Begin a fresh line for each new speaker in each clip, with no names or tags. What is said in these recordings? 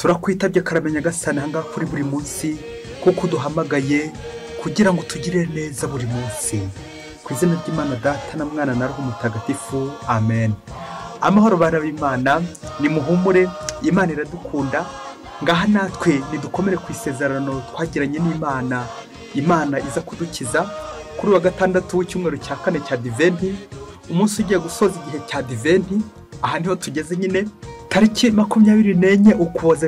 turakwitabye karamenya gasana ngaha kuri buri munsi kuko duhamagaye kugira ngo tugire neza buri munsi. Ku izina ry'Imana Data na Mwana na Roho Mutagatifu, amen. Amahoro bana b'Imana, ni muhumure, Imana iradukunda. Ngaha natwe nidukomere ku isezerano twagiranye n'Imana. Imana iza kudukiza kuri wa gatandatu w'icyumweru cya kane cya Adventi, umunsi ugiye gusoza igihe cya Adventi. Aha niho tugeze nyine, tariki 24 Ukuboza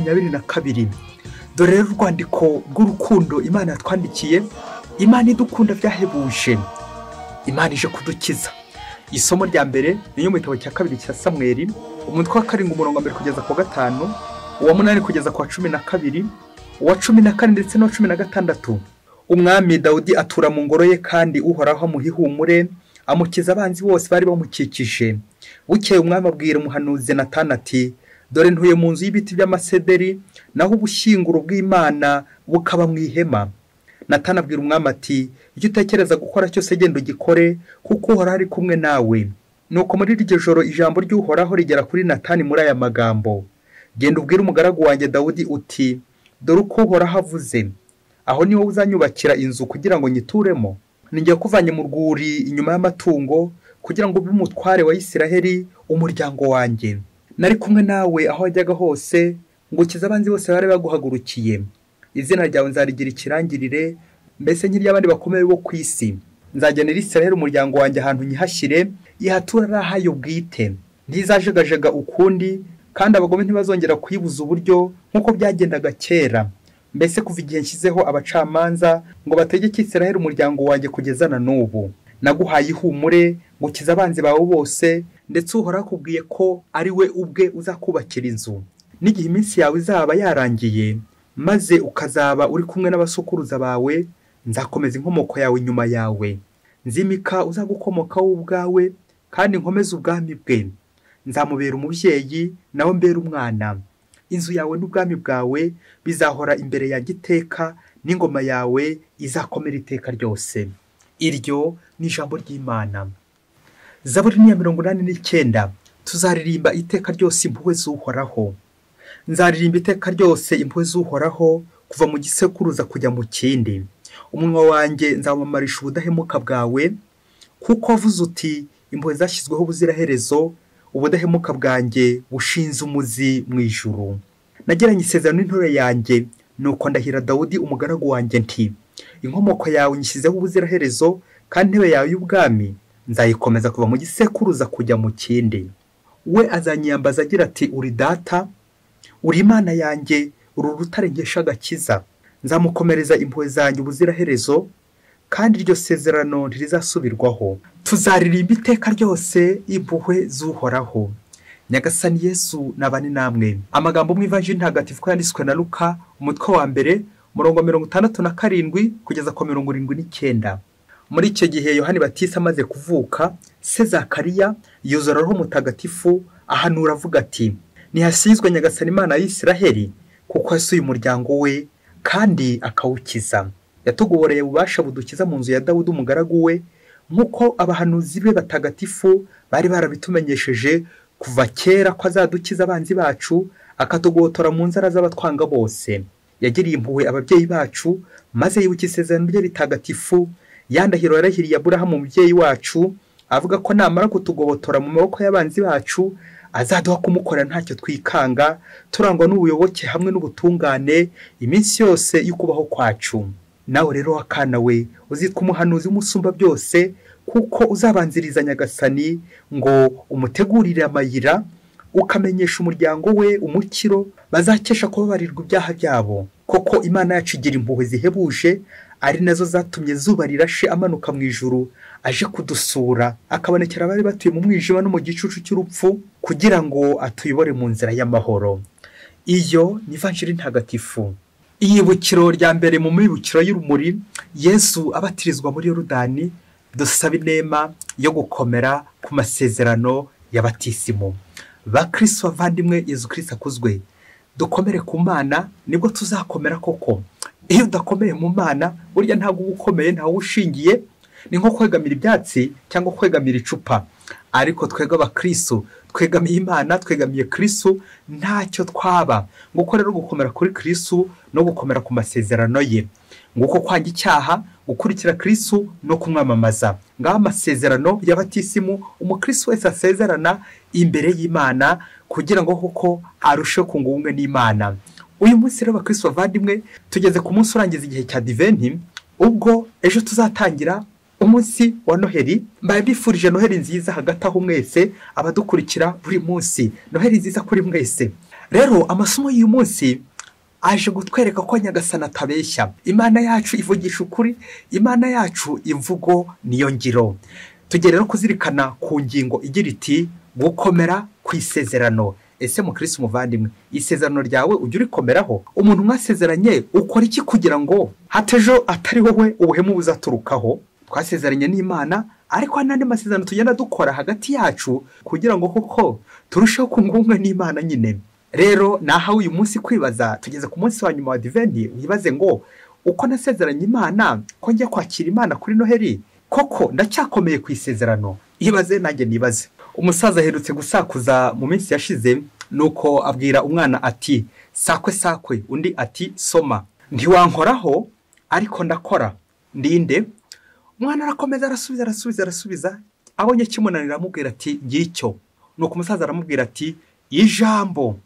2022. Dore rero urwandiko rw'urukundo Imana yatwandikiye. Imana idukunda byahebuje, Imana ije kudukiza. Isomo rya mbere niyo mu gitabo cya kabiri cya Samweli, umutwe wa 7 umurongo wa 1 kugeza ku 5, uwa 8 kugeza ku 12, uwa 14 ndetse no 16. Umwami Dawudi atura mu ngoro ye kandi Uhoraho amuhihumure, amukiza abanzi bose bari bamukikije. Bukeye umwami abwira umuhanuzi Natani ati, dore ntuye mu nzu y'ibiti by'amasederi, naho ubushyinguro bw'Imana bukaba mu ihema. Natani abwira umwami ati, icyo utekereza gukora cyose genda ugikore, kuko Uhoraho ari kumwe nawe. Nuko muri iryo joro ijambo ry'Uhoraho rigera kuri Natani muri aya magambo, genda ubwire umugaragu wanjye Dawudi uti, dore uko Uhoraho avuze, aho niho uzanyubakira inzu kugira ngo nyituremo. Ningiye kuvanye mu rwuri inyuma y'amatungo kugira ngo bimutware wa Isiraheli umuryango wanjye. Nari kumwe nawe aho wajyaga hose, ngo ukize abanzi bose bari baguhagurukiye. Izina ryawe nzarigira ikirangirire, mbese nk'iry'abandi bakomeye bo ku isi. Nzagenera Isiraheli umuryango wanjye ahantu nyihashyire, ihatura ari ahayo bwite. Ntizajegajega ukundi, kandi abagome ntibazongera kuyibuza uburyo nk'uko byagendaga kera. Mbese kuva igihe nshyizeho abacamanza ngo bategeke Isiraheli umuryango wanjye kugeza na n'ubu. Naguhaye ihumure ngo ukize abanzi bawe bose, ndetse Uhoraho akubwiye ko ari we ubwe uzakubakira inzu. N'igihe iminsi yawe izaba yarangiye, maze ukazaba uri kumwe n'abasokuruza bawe, nzakomeza inkomoko yawe inyuma yawe. Nzimika uzagukomokaho ubwawe, kandi nkomeze ubwami bwe. Nzamubera umubyeyi, nawe mbere umwana. Inzu yawe n'ubwami bwawe bizahora imbere ya giteka, n'ingoma yawe izakomera iteka ryose. Iryo ni ijambo ry'Imana. Zaburi ni ya 89. Tuzaririmba iteka ryose impuhwe z'Uhoraho. Nzaririmba iteka ryose impuhwe z'Uhoraho, kuva mu gisekuruza kujya mu kindi. Umunwa wanjye nzawamamarisha ubudahemuka bwawe, kuko wavuze uti, impuhwe zashyizweho ubuziraherezo, ubudahemuka bwanjye bushinze umuzi mu ijuru. Nagiranye isezerano n'intore yanjye, nuko ndahira Dawudi umugaragu wanjye nti, inkomoko yawe nyishyizeho ubuziraherezo, kandi intebe yawe y'ubwami nzayikomeza kuva mu gisekuruza kujya mu kindi. We azanyiyambaza agira ati, uri data, uri Imana yanjye, uri urutare nkesha agakiza. Nzamukomereza impuhwe zanjye ubuziraherezo, kandi iryo sezerano ntirizasubirwaho. Tuzaririmba iteka ryose impuhwe z'Uhoraho. Nyagasani Yesu nabane namwe. Amagambo mu Ivanjili ntagatifu ko yanditswe na Luka, umutwe wa 1 umurongo 67 kugeza ku 79. Muri icyo gihe Yohani Batista amaze kuvuka, se Zakariya yuzura Roho Mutagatifu, ahanura avuga ati, nihasizwe Nyagasani Imana y'Isiraheli, kuko yasuye umuryango we kandi akawukiza. Yatugoboreye ububasha budukiza mu nzu ya Dawudi umugaragu we, nk'uko abahanuzi be batagatifu bari barabitumenyesheje kuva kera ko azadukiza abanzi bacu, akatugotora mu nzara z'abatwanga bose. Yagiriye impuhwe ababyeyi bacu, maze yibuka isezerano rye ritagatifu, yandahiro yarahiriye Aburahamu umubyeyi wacu, avuga ko namara kutugobotora mu maboko y'abanzi bacu, azaduha kumukorera ntacyo twikanga, turangwa n'ubuyoboke hamwe n'ubutungane iminsi yose y'ukubaho kwacu. Nawe rero wakana we, uzitwa umuhanuzi w'umusumba byose, kuko uzabanziriza Nyagasani ngo umutegurire amayira, ukamenyesha umuryango we umukiro, bazakesha kubabarirwa ibyaha byabo. Koko Imana yacu igira impuhwe zihebuje, ari nazo zatumye zuba rirashe amanuka mu ijuru, aje kudusura, akabonekera abari batuye mu mwijima no mu gicucu cy'urupfu, kugira ngo atuyobore mu nzira y'amahoro. Iyo ni Ivanjili ntagatifu. Iyibukiro rya mbere mu mibukiro y'urumuri, Yesu abatirizwa muri Yorodani. Dusaba inema yo gukomera ku masezerano y'abatisimo. Bakristo bavandimwe, Yesu Kristo akuzwe. Dukomere ku Mana, nibwo tuzakomera koko. Iyo udakomeye mu Mana, burya ntabwo ukomeye, ntawe ushingiye. Ni nko kwegamira ibyatsi cyangwa kwegamira icupa. ariko twebwe abakristo twegamiye Imana, twegamiye Kristo, ntacyo twaba. Nguko rero gukomera kuri Kristo no gukomera ku masezerano ye, nguko kwanga icyaha, gukurikira Kristo no kumwamamaza. Ngaho amasezerano y'abatisimu umukristo wese asezerana imbere y'Imana kugira ngo koko arusheho kunga ubumwe n'Imana. Uyu munsi rero abakristo bavandimwe tugeze ku munsi urangiza igihe cya Advent, ubwo ejo tuzatangira umunsi wa Noheli. Mbaye bifurije Noheli nziza hagati aho mwese abadukurikira buri munsi. Noheli nziza kuri mwese. Rero amasomo y'uyu munsi aje gutwereka ko Nyagasani atabeshya. Imana yacu ivugisha ukuri, Imana yacu imvugo niyo ngiro. Tugere rero kuzirikana ku ngingo igira iti gukomera ku isezerano. Ese mukristo muvandimwe, isezerano ryawe ujye urikomeraho? Umuntu mwasezeranye ukora iki kugira ngo hatejo atari wowe ubuhemu buzaturukaho? Twasezeranye n'Imana, ariko n'andi masezerano tugenda dukora hagati yacu kugira ngo koko turusheho kunga ubumwe n'Imana nyine. Rero nahawe uyu munsi kwibaza, tugeze ku munsi wa nyuma wa Advent, wibaze ngo uko nasezeranye Imana ko ngiye kwakira Imana kuri Noheli, koko ndacyakomeye ku isezerano? Ibaze nanjye nibaze. Umusaza aherutse gusakuza mu minsi yashize, nuko abwira umwana ati sakwe sakwe, undi ati soma. Ntiwankoraho ariko ndakora. Ndinde? Umwana arakomeza arasubiza, abonye kimunanira amubwira ati ngicyo. Nuko umusaza aramubwira ati ijambo.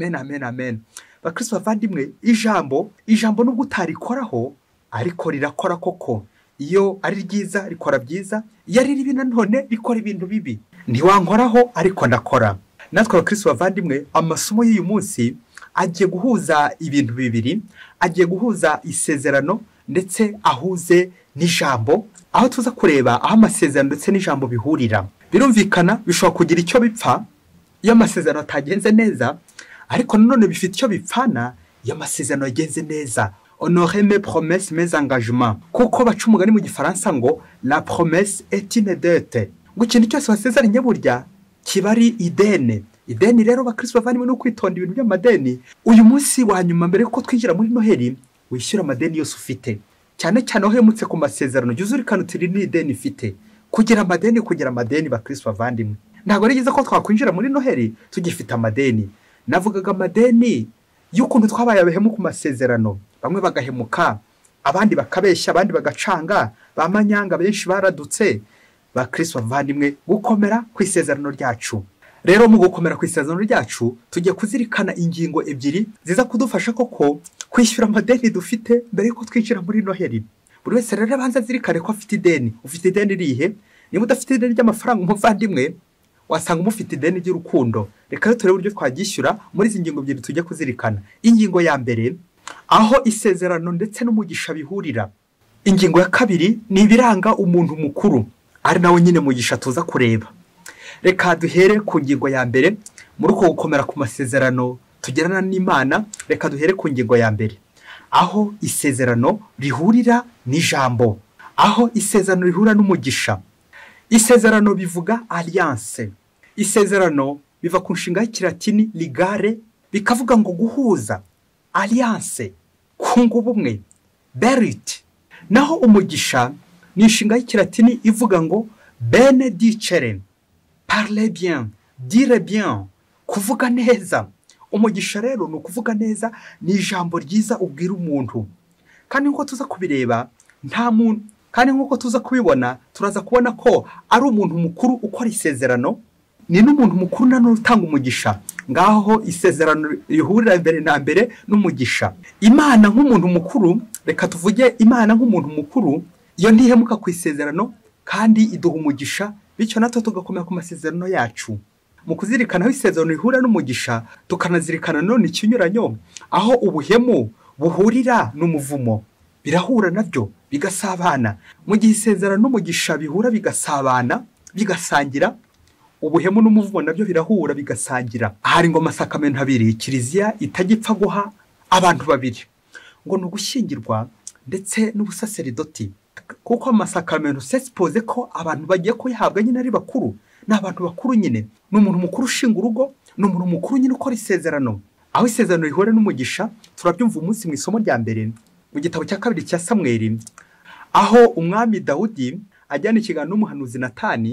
Amen. Bakristo bavandimwe, ijambo nubwo utarikoraho ariko rirakora koko. Iyo ari ryiza rikora byiza, iyo ari ribi nanone rikora ibintu bibi. Ntiwankoraho ariko ndakora. Natwe abakristo bavandimwe, amasomo y'uyu munsi agiye guhuza ibintu bibiri, agiye guhuza isezerano ndetse ahuze n'ijambo, aho tuza kureba aho amasezerano ndetse n'ijambo bihurira. Birumvikana bishobora kugira icyo bipfa iyo amasezerano atagenze neza, ariko nanone bifite icyo bipfana iyo amasezerano yagenze neza. Honorer mes promesses, mes engagements. Kuko baca umugani mu gifaransa ngo la promesse est une dette. Ngo ikintu cyose wasezeranye burya kiba ari ideni. Ideni rero bakristo bavandimwe no kwitonda ibintu by'amadeni. Uyu munsi wa nyuma mbere yuko twinjira muri Noheli, wishyura amadeni yose ufite. Cyane cyane aho uhemutse ku masezerano, jya uzirikana uti ni ideni ifite. Kugira amadeni bakristo bavandimwe. Ntabwo ari byiza ko twakwinjira muri Noheli tugifite amadeni. Navugaga amadeni y'ukuntu twabaye abahemu ku masezerano. Bamwe bagahemuka, abandi bakabeshya, abandi bagacanga, bamanyanga benshi baradutse. Bakristo bavandimwe, gukomera ku isezerano ryacu. Rero mu gukomera ku isezerano ryacu tugiye kuzirikana ingingo ebyiri ziza kudufasha koko kwishyura amadeni dufite mbere yuko twinjira muri Noheli. Buri wese rero abanza azirikane ko afite ideni. Ufite ideni rihe? Niba udafite ideni ry'amafaranga umuvandimwe, wasanga umufite ideni ry'urukundo. Reka turebe uburyo twagishyura muri izi ngingo ebyiri tujye kuzirikana. Ingingo ya mbere, aho isezerano ndetse n'umugisha bihurira. Ingingo ya kabiri ni ibiranga umuntu mukuru, ari nawe nyine mugisha tuza kureba. Reka duhere ku ngingo ya mbere. Muri uko gukomera ku masezerano tugerana n'Imana, reka duhere ku ngingo ya mbere, aho isezerano rihurira n'ijambo, aho isezerano rihura n'umugisha. Isezerano bivuga alliance. Isezerano biva ku nshinga y'ikilatini ligare, bikavuga ngo guhuza, alliance, kunga ubumwe, berit. Naho umugisha ni inshinga y'ikilatini ivuga ngo benedicere, parler bien, dire bien, kuvuga neza. Umugisha rero ni ukuvuga neza, ni ijambo ryiza ubwira umuntu. Kandi nk'uko tuza kubireba, nta muntu, kandi nk'uko tuza kubibona, turaza kubona ko ari umuntu mukuru ukora isezerano, ni n'umuntu mukuru nanone utanga umugisha. Ngaho isezerano rihurira imbere na mbere n'umugisha. Imana nk'umuntu mukuru, reka tuvuge Imana nk'umuntu mukuru, iyo ntihemuka ku isezerano kandi iduha umugisha, bityo natwe tugakomera ku masezerano yacu. Mu kuzirikana aho isezerano rihura n'umugisha, tukanazirikana none ikinyuranyo, aho ubuhemu buhurira n'umuvumo. Birahura nabyo bigasabana. Mu gihe isezerano n'umugisha bihura bigasabana, bigasangira, ubuhemu n'umuvumo nabyo birahura bigasangira. Ahari ngo amasakamento abiri kiliziya itagipfa guha abantu babiri, ngo ni ugushyingirwa ndetse n'ubusaseridoti. Kuko amasakamento sesipoze ko abantu bagiye kuyihabwa nyine ari bakuru, ni abantu bakuru nyine. Ni umuntu mukuru ushinga urugo, ni umuntu mukuru nyine ukora isezerano. Aho isezerano rihura n'umugisha turabyumva umunsi mu isomo rya mbere mu gitabo cya kabiri cya Samweli, aho umwami Dawudi ajyana ikiganiro n'umuhanuzi Natani,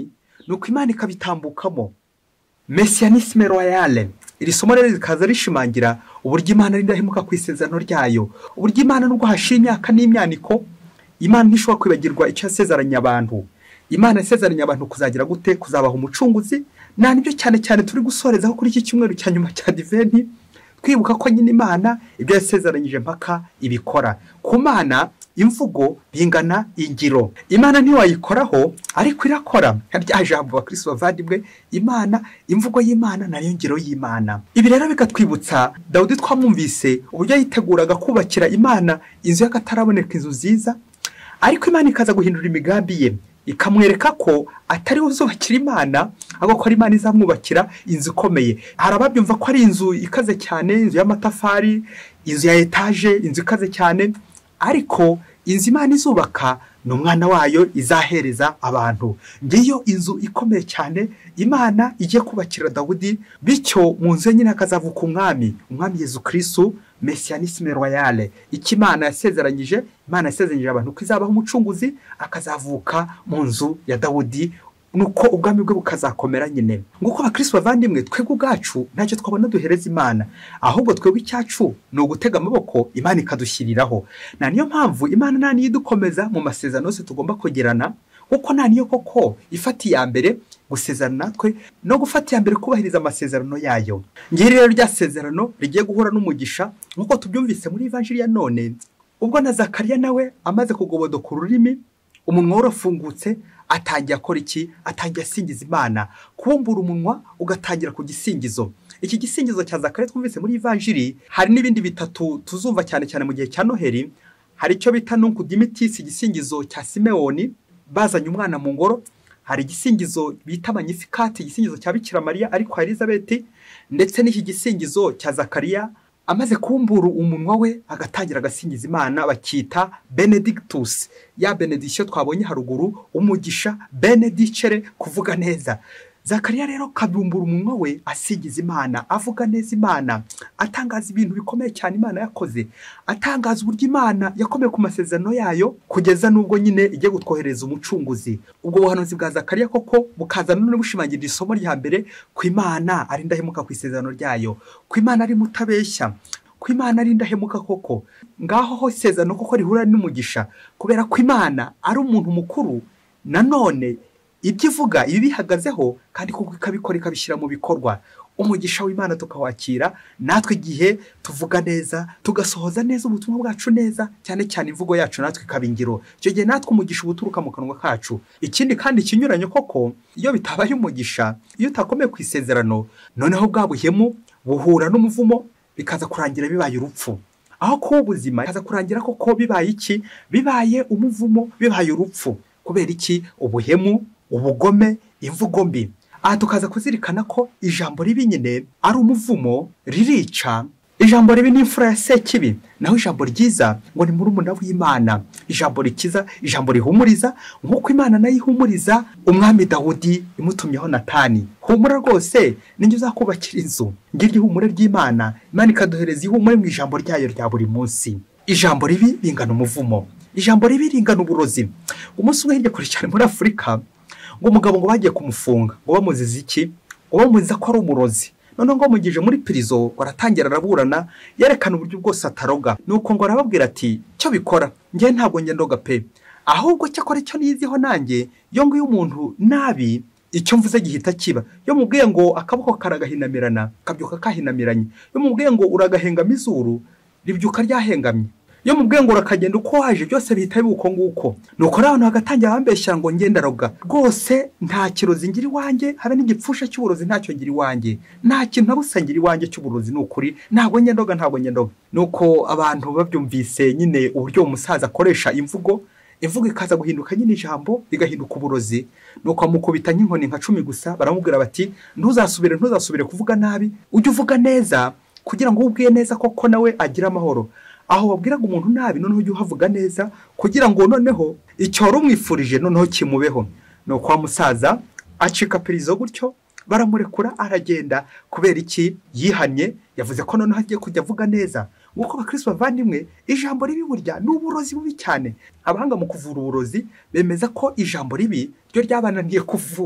nuko Imana ikabitambukamo. Messianisme royale. Iri somo rero rikaza rishimangira uburyo Imana ari indahemuka ku isezerano ryayo. Uburyo Imana nubwo hashira imyaka n'imyaniko, Imana ntishobora kwibagirwa icyo yasezeranye abantu. Imana yasezeranye abantu kuzagira gute? Kuzabaha umucunguzi. Nibyo cyane cyane turi gusorezaho kuri iki cyumweru cya nyuma cya Advent, twibuka ko nyine Imana ibyo yasezeranyije mpaka ibikora. Ku Mana imvugo bingana ingiro. Imana ntiwayikoraho ariko irakora. Rya jambo abakristo bavandimwe, Imana, imvugo y'Imana nayo ngiro y'Imana. Ibi rero bigatwibutsa Dawudi twamwumvise uburyo yiteguraga kubakira Imana inzu y'akataraboneka, inzu nziza, ariko Imana ikaza guhindura imigambi ye, ikamwereka ko atari uzubakira Imana, ahubwo ko Imana izamwubakira inzu ikomeye. Hari ababyumva ko ari inzu ikaze cyane, inzu y'amatafari, inzu ya etaje, inzu ikaze cyane, ariko inzu Imana izubaka ni umwana wayo izahereza abantu. Ngiyo inzu ikomeye cyane Imana igiye kubakira Dawudi, bityo mu nzu nyine hakazavuka umwami Yesu Kristo, Messianisme royale. Iki Imana yasezeranyije, Imana yasezeranyije abantu ko izabaho umucunguzi akazavuka mu nzu ya Dawudi, nuko ubwami bwe bukazakomera nyine. Nguko abakristo bavandimwe, twebwe ubwacu ntacyo twabona duhereza Imana, ahubwo twebwe icyacu ni ugutega amaboko Imana ikadushyiriraho. Niyo mpamvu Imana nta niyo idukomeza mu masezerano yose tugomba kugerana, kuko nta niyo koko ifata iya mbere gusezerana natwe no gufata iya mbere kubahiriza amasezerano yayo. Ngiri rero rya sezerano rigiye guhura n'umugisha, nk'uko tubyumvise muri Evanjiri ya none, ubwo na Zakariya nawe amaze kugobodoka ururimi, umunwa warafungutse, atangiye akora iki? Atangiye asingiza Imana. Kubumbura umunwa ugatangira ku gisingizo. Iki gisingizo cya Zakariya twumvise muri Evanjiri, hari n'ibindi bitatu tuzumva cyane cyane mu gihe cya Noheli. Hari icyo bita Nunc Dimittis, igisingizo cya Simewoni bazanye umwana mu ngoro. Hari igisingizo bita Magnificat, igisingizo cya Bikira Mariya ariko kwa Elizabeth, ndetse n'iki gisingizo cya Zakariya amaze kumbura umunwa we agatangira agasingiza Imana, bakita Benedictus. Ya benediction twabonye haruguru, umugisha, benedicere, kuvuga neza. Zakariya rero kabumbura umunwa we asingiza Imana, avuga neza Imana, atangaza ibintu bikomeye cyane Imana yakoze, atangaza uburyo Imana yakomeye ku masezerano yayo kugeza nubwo nyine igiye gutwohereza umucunguzi. Ubwo buhanuzi bwa Zakariya koko bukazana no bushimangira isomo rya mbere, ku Imana ari ndahemuka ku isezerano ryayo, ku Imana ari mutabeshya, ku Imana ari ndahemuka koko. Ngaho ho isezerano koko rihura n'umugisha, kubera ko Imana ari umuntu mukuru, nanone ibyo ivuga ibi bihagazeho kandi kuko ikabikora ikabishyira mu bikorwa. Umugisha w'Imana tukawakira natwe igihe tuvuga neza, tugasohoza neza ubutumwa bwacu neza, cyane cyane imvugo yacu natwe ikabingiro. Icyo gihe natwe umugisha ubuturuka mu kanwa kacu. Ikindi kandi kinyuranye koko, iyo bitabaye umugisha, iyo utakomeye ku isezerano, noneho bwa buhemu buhura n'umuvumo, bikaza kurangira bibaye urupfu. Aho kuba ubuzima bikaza kurangira koko bibaye iki? Bibaye umuvumo, bibaye urupfu. Kubera iki? Ubuhemu, ubugome, imvugo mbi. Aha tukaza kuzirikana ko ijambo ribi nyine ari umuvumo, ririca. Ijambo ribi ni imfura ya Sekibi, naho ijambo ryiza ngo ni murumuna w'Imana. Ijambo rikiza, ijambo rihumuriza, nk'uko Imana nayo ihumuriza umwami Dawudi imutumyeho Natani. Humura rwose, ninjye uzakubakira inzu. Ngiryo ihumure ry'Imana, Imana ikaduhereza ihumure mu ijambo ryayo rya buri munsi. Ijambo ribi ringana umuvumo, ijambo ribi ringana uburozi. Umunsi umwe hirya kure cyane muri Afurika, ngo umugabo ngo bagiye kumufunga, ngo bamuziza iki? Ngo bamuziza ko ari umurozi. None ngo mugije muri prison, baratangira araburana, yerekana uburyo bwose ataroga. Nuko ngo arababwira ati, cyo bikora, ngiye ntabwo nge ndoga pe, ahubwo cyakora icyo niziho nanjye, yo ngo umuntu nabi icyo mvuze gihita kiba. Yo mubwiye ngo akaboko karagahinamirana, kabyuka kahinamiranye. Yo mubwiye ngo uragahengama izuru, ribyuka ryahengamye. Yo mubwiye ngo urakagenda uko waje, byose bihita bibuko nguko. Nuko rero hagatangira bambeshya ngo ngenda roga. Rwose nta kirozi ngira iwanjye, habe n'igipfusha cy'uburozi ntacyo ngira iwanjye. Nta kintu nabusa ngira iwanjye cy'uburozi n'ukuri. Ntabwo ngendoga, ntabwo ngendoga. Nuko abantu babyumvise nyine uburyo umusaza akoresha imvugo ikaza guhinduka nyine ijambo rigahinduka uburozi. Nuko amukubita nk'inkoni nka 10 gusa, baramubwira bati ntuzasubire kuvuga nabi, ujye uvuga neza kugira ngo ubwiye neza koko nawe agira amahoro. Aho wabwiraga umuntu nabi, noneho ujye uhavuga neza kugira ngo noneho icyo wari umwifurije noneho kimubeho. Nuko wa musaza acika prison gutyo, baramurekura aragenda. Kubera iki? Yihanye, yavuze ko noneho agiye kujya avuga neza. Nguko abakristo bavandimwe, ijambo ribi burya ni uburozi bubi cyane. Abahanga mu kuvura uburozi bemeza ko ijambo ribi ryo ryabananiye kuvura.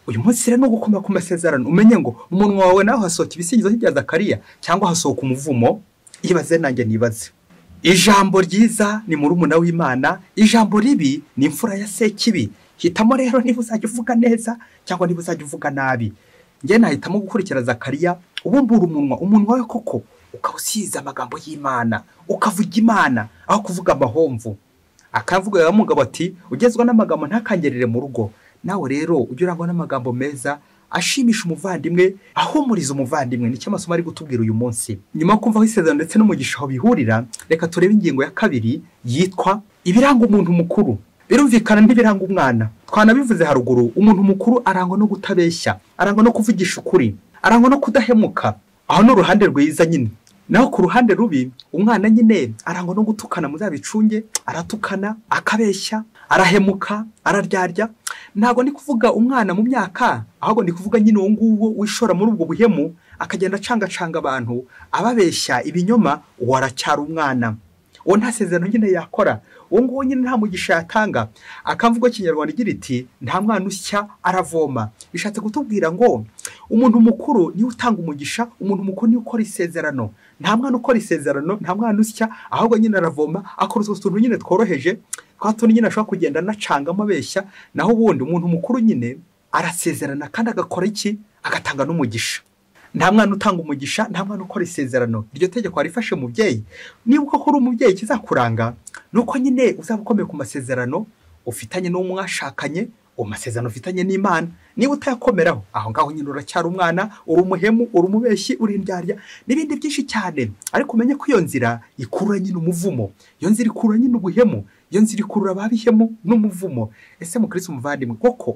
uyu munsi rero no gukomera ku masezerano umenye ngo umunwa wawe naho hasohoka ibisingizo nk'ibya Zakariya cyangwa hasohoka umuvumo. Ibaze nanjye nibaze. Ijambo ryiza ni murumuna w'Imana, ijambo ribi ni imfura ya Sekibi. Hitamo rero niba uzajya uvuga neza cyangwa niba uzajya uvuga nabi. Njye nahitamo gukurikira Zakariya, ubumbura umunwa we koko ukawusiza amagambo y'Imana, ukavuga Imana aho kuvuga amahomvu. Akavuga ya mugabo ati ugezwa n'amagambo ntakangerere mu rugo. Nawe rero ujye urangwa n'amagambo meza ashimisha umuvandimwe, ahumuriza umuvandimwe. Nicyo amasomo ari gutubwira uyu munsi. Nyuma yo kumva isezerano ndetse n'umugisha aho bihurira, reka turebe ingingo ya kabiri yitwa ibiranga umuntu mukuru. Birumvikana n'ibiranga umwana. Twanabivuze haruguru, umuntu mukuru arangwa no kutabeshya, arangwa no kuvugisha ukuri, arangwa no kudahemuka. Aho no ruhande rwiza nyine. Naho ku ruhande rubi, umwana nyine arangwa no gutukana, muzabicunge, aratukana, akabeshya, arahemuka, araryarya. Ntago ndi kuvuga umwana mu myaka, ahubwo ndi kuvuga nyine uwo nguwo wishora muri ubwo buhemu, akagenda acangacanga abantu, ababeshya ibinyoma, uwo aracyari umwana. Uwo nta sezerano nyine yakora, uwo nguwo nyine nta mugisha yatanga. Akamvugo kinyarwanda igira iti nta mwana usya aravoma. Bishatse kutubwira ngo umuntu mukuru niwe utanga umugisha, umuntu mukuru niwe ukora isezerano. Nta mwana ukora isezerano, nta mwana usya, ahubwo nyine aravoma, akora utuntu nyine tworoheje, kwa tuntu nyine ashobora kugenda anacangamo abeshya. Naho ubundi umuntu mukuru nyine arasezerana kandi agakora iki? Agatanga n'umugisha. Nta mwana utanga umugisha, nta mwana ukora isezerano. Iryo tegeko warifashe mubyeyi. Niba uko uri umubyeyi kizakuranga nuko nyine uzaba ukomeye ku masezerano ufitanye n'umwashakanye, amasezerano ufitanye n'Imana. Niba utayakomeraho, aho ngaho nyine uracyari umwana, uri umuhemu, uri umubeshyi, uri indyarya n'ibindi byinshi cyane. Ariko umenye ko iyo nzira ikurura nyine umuvumo, iyo nzira ikurura nyine ubuhemu, iyo nzira ikurura ababihemu n'umuvumo. Ese mukristo umuvandimwe koko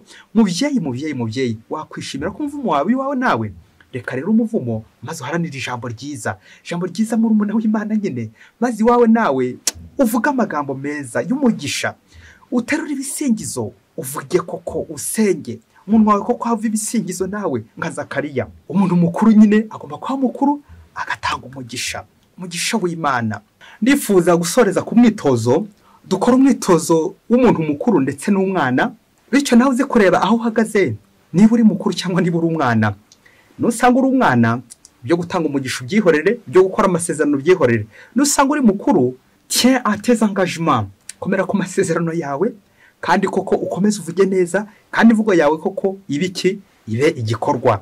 mubyeyi wakwishimira ko umuvumo wawe iwawe nawe? Reka rero umuvumo maze uharanira ijambo ryiza murumuna w'Imana nyine, maze iwawe nawe uvuga amagambo meza y'umugisha, uterura ibisingizo, uvuge koko, usenge umuntu wawe koko hava ibisingizo nawe nka Zakariya. Umuntu mukuru nyine agomba kuba mukuru, agatanga umugisha w'Imana. Ndifuza gusoreza ku mwitozo, dukora umwitozo w'umuntu mukuru ndetse n'umwana, bityo nawe uze kureba aho uhagaze, niba uri mukuru cyangwa niba uri umwana. Nusanga uri umwana, byo gutanga umugisha ubyihorere, byo gukora amasezerano ubyihorere. Nusanga uri mukuru, tiens à tes engagements, komera ku masezerano yawe, kandi koko ukomeze uvuge neza, kandi imvugo yawe koko ibe igikorwa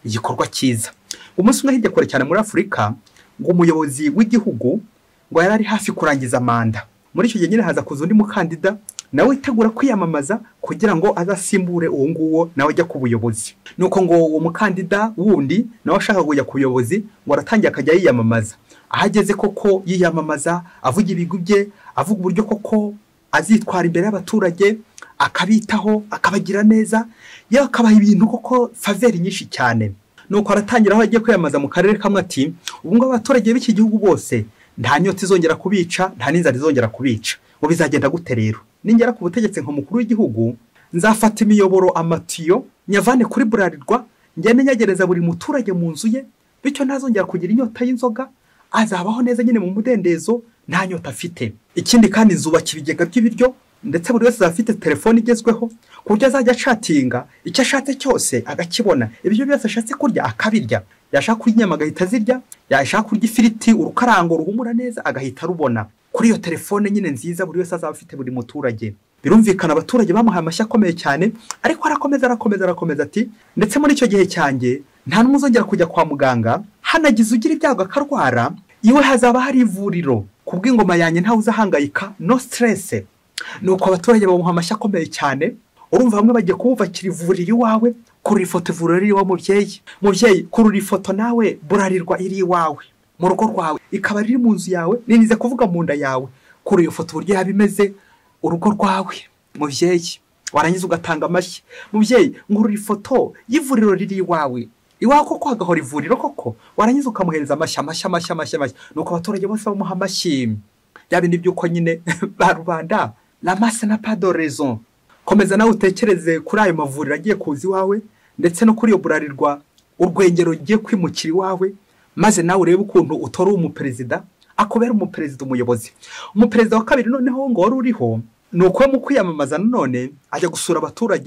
cyiza. Umunsi umwe hirya kure cyane muri Afurika, ngo umuyobozi w'igihugu ngo yari ari hafi kurangiza manda. Muri icyo gihe nyine haza kuza undi mukandida nawe itegura kwiyamamaza kugira ngo azasimbure uwo nguwo nawe ajya ku buyobozi. Nuko ngo uwo mukandida wundi nawe ashaka kujya ku buyobozi, ngo aratangira akajya yiyamamaza. Ahageze koko yiyamamaza, avuga ibigwi bye, avuga uburyo koko azitwara imbere y'abaturage, akabitaho, akabagira neza, yewe akabaha ibintu koko faveri nyinshi cyane. Nuko aratangira aho agiye kwiyamamaza mu karere kamwe ati ubu ngo abaturage b'iki gihugu bose nta nyota izongera kubica, nta n'inzara izongera kubica. Ngo bizagenda gute rero? Ningera ku butegetsi nk'umukuru w'igihugu, nzafata imiyoboro, amatiyo, nyavane kuri Burarirwa, ngende nyagereza buri muturage mu nzu ye, bityo ntazongera kugira inyota y'inzoga, azabaho neza nyine mu mudendezo, nta nyota afite. Ikindi kandi nzubaka ibigega by'ibiryo, ndetse buri wese afite telefone igezweho, ku buryo azajya acatinga icyo ashatse cyose agakibona. Ibyo byose ashatse kurya akabirya. Yashaka kurya inyama agahita azirya, yashaka kurya ifiriti, urukarango ruhumura neza agahita rubona. Kuri iyo telefone nyine nziza buri wese azaba afite, buri muturage. Birumvikana abaturage bamuhaye amashyi akomeye cyane, ariko arakomeza ati ndetse muri icyo gihe cyanjye nta n'umwe uzongera kujya kwa muganga, hanagize ugira ibyago akarwara, iwe hazaba hari ivuriro. Kubw'ingoma yanjye ntawe uzahangayika, no stress. Nuko abaturage bamuha amashyi akomeye cyane. Urumva bamwe bagiye kububakira ivuriro iwawe, kurura ifoto ivuriro riri iwawe mubyeyi, kurura ifoto nawe Burarirwa iri iwawe mu rugo rwawe, ikaba riri mu nzu yawe, ninize kuvuga mu nda yawe. Kuri iyo foto uburyo yabimeze urugo rwawe mubyeyi, warangiza ugatanga amashyi. Mubyeyi, ngurura ifoto y'ivuriro riri iwawe koko hagahora ivuriro koko, warangiza ukamuhereza amashyi. Nuko abaturage bose bamuha amashyi. Yabindi byuko nyine ba rubanda la masse n'a pas de raison. Komeza nawe utekereze kuri ayo mavuriro agiye kuza iwawe, ndetse no kuri iyo Burarirwa urwengero ugiye kwimukira iwawe, maze nawe urebe ukuntu utora umuperezida, akubera umuperezida, umuyobozi. Umuperezida wa kabiri noneho ngo wari uriho, nuko mu kwiyamamaza none ajya gusura abaturage,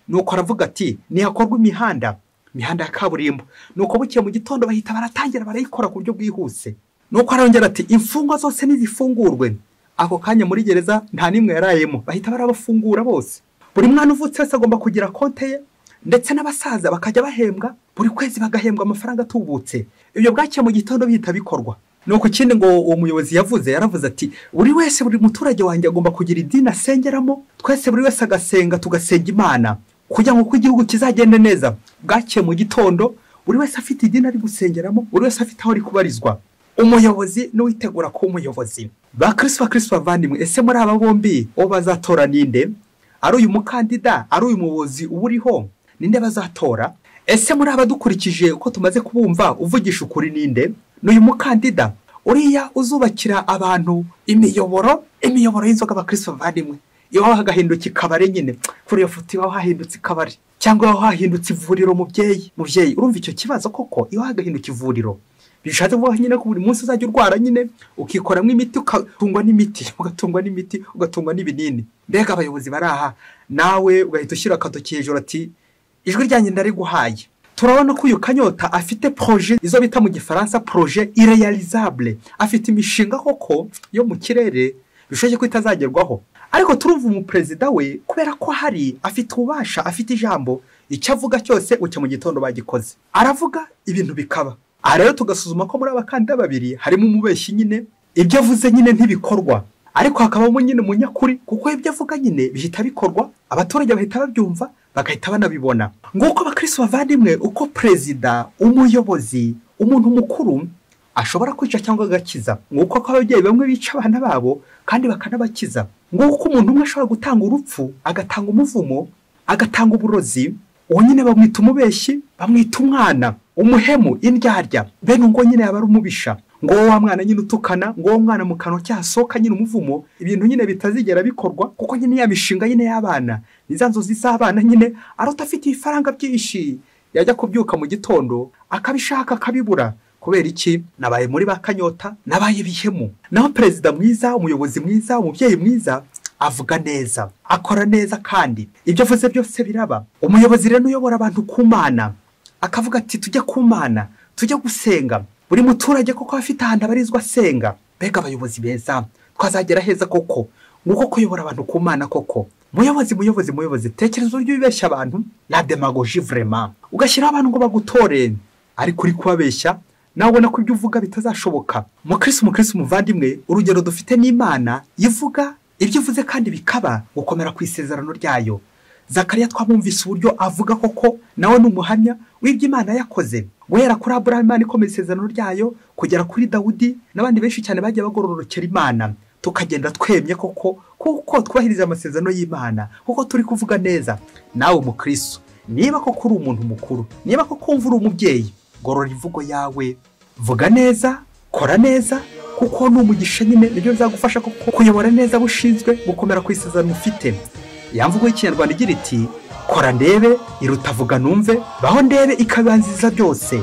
nuko aravuga ati nihakorwa imihanda ya kaburimbo. Nuko bukiye mu gitondo bahita baratangira barayikora ku buryo bwihuse. Nuko arongera ati imfungwa zose nizifungurwe. Ako kanya muri gereza nta nimwe yarayemo, bahita barabafungura bose. Buri mwana uvutse wese agomba kugira konte ye, ndetse n'abasaza bakajya bahembwa buri kwezi, bagahembwa amafaranga atubutse. Ibyo bwakiye mu gitondo bihita bikorwa. Nuko ikindi ngo uwo muyobozi yaravuze ati buri wese, buri muturage wanjye agomba kugira idini asengeramo, twese buri wese agasenga, tugasenga Imana kugira ngo uko igihugu kizagende neza. Bwakiye mu gitondo buri wese afite idini ari gusengeramo, buri wese afite aho ari kubarizwa. Umuyobozi n'uwitegura ko umuyobozi. Ba Kristo bavandimwe, ese muri aba bombi uwo bazatora ninde? Ari uyu mukandida, ari uyu muyobozi uburiho, ninde bazatora? Ese muri aba dukurikije uko tumaze kubumva uvugisha ukuri ninde? N'uyu mukandida uriya uzubakira abantu imiyoboro y'inzoga. Ba Kristo bavandimwe, iyo hagahinduka ikabare nyine, kuri iyo foto iyo hahindutse ikabare, cyangwa iyo hahindutse ivuriro. Mubyeyi, urumva icyo kibazo koko? Iyo hagahinduka ivuriro bishatse kuvuga nyine ko buri munsi uzajya urwara nyine, ukikoramo imiti, ugatungwa n'imiti, ugatungwa n'ibinini. Mbega abayobozi baraha, nawe ugahita ushyira akadoki hejuru ati ijwi ryanjye ndariguhaye. Turabona ko uyu Kanyota afite projet, izo bita mu gifaransa projet irrealisable. Afite imishinga koko yo mu kirere bishoboye ko itazagerwaho. Ariko turumva umuperezida we kubera ko hari afite ububasha, afite ijambo, icyo avuga cyose ucye mu gitondo bagikoze. Aravuga ibintu bikaba. Aha rero tugasuzuma ko muri abakandida babiri harimo umubeshyi nyine, ibyo avuze nyine ntibikorwa, ariko hakabamo nyine umunyakuri, kuko ibyo avuga nyine bihita bikorwa, abaturage bahita babyumva, bagahita banabibona. Nguko abakristo bavandimwe, uko perezida, umuyobozi, umuntu mukuru ashobora kwica cyangwa agakiza. Nguko ko ababyeyi bamwe bica abana babo kandi bakanabakiza. Nguko umuntu umwe ashobora gutanga urupfu, agatanga umuvumo, agatanga uburozi. Uwo nyine bamwita umubeshyi, bamwita umwana, umuhemu, indyarya. Bene ngo nyine yaba ari umubisha. Ngo wa mwana nyine utukana, ngo wa mwana mu kanwa cyasohoka nyine umuvumo, ibintu nyine bitazigera bikorwa, kuko nyine ya mishinga nyine y'abana, niza nzozi z'abana nyine, arota afite ifaranga byinshi, yajya kubyuka mu gitondo akabishaka akabibura. Kubera iki? Nabaye muri ba Kanyota, nabaye bihemu. Naho perezida mwiza, umuyobozi mwiza, umubyeyi mwiza, avuga neza, akora neza, kandi ibyo avuze byose biraba. Umuyobozi rero uyobora abantu ku Mana, akavuga ati tujye ku Mana, tujye gusenga. Buri muturage koko afite ahantu abarizwa asenga. Mbega abayobozi beza, twazagera heza koko. Nguko kuyobora abantu ku Mana koko. Muyobozi, tekereza uburyo ubeshya abantu, la demagogie vraiment. Ugashyira abantu ngo bagutore, ariko uri kubabeshya, nawe ubona ko ibyo uvuga bitazashoboka. Mukristo muvandimwe, urugero dufite n'Imana ivuga ibyo uvuze kandi bikaba, gukomera ku isezerano ryayo. Zakariya twamwumvise uburyo avuga koko, nawe n'umuhamya w'ibyo Imana yakoze. Guhera kuri Aburahamu Imana ikomeza isezerano ryayo, kugera kuri Dawudi n'abandi benshi cyane bagiye bagororokera Imana. Tukagenda twemye koko, kuko twubahiriza amasezerano y'Imana, kuko turi kuvuga neza. Nawe mukristo, niba koko uri umuntu mukuru, niba koko wumva uri umubyeyi, gorora imvugo yawe, vuga neza, kora neza, kuko n'umugisha nyine nibyo bizagufasha kuyobora neza bushinzwe gukomera ku isezerano ufite. Yamvugo y'Ikinyarwanda igira iti kora ndebe iruta vuga numve, baho ndebe ikabanziza byose.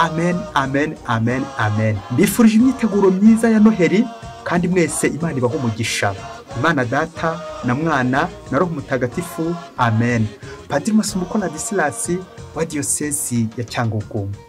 Amen. Mbifurije imyiteguro myiza ya Noheli, kandi mwese Imana ibaho umugisha. Imana Data na Mwana na Roho Mutagatifu. Amen. Padiri Masumbuko na Disilasi wa Diyosezi ya Cyangugu.